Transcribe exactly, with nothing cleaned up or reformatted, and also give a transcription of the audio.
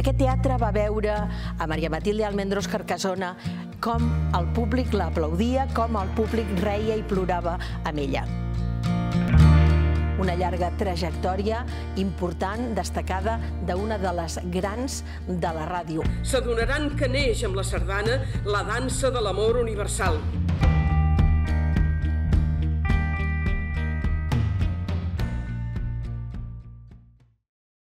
aquest teatre va veure a Maria Matilde Almendros Carcassona com el públic l'aplaudia, com el públic reia i plorava amb ella. Una llarga trajectòria important, destacada, d'una de les grans de la ràdio. S'adonaran que neix amb la sardana la dansa de l'amor universal.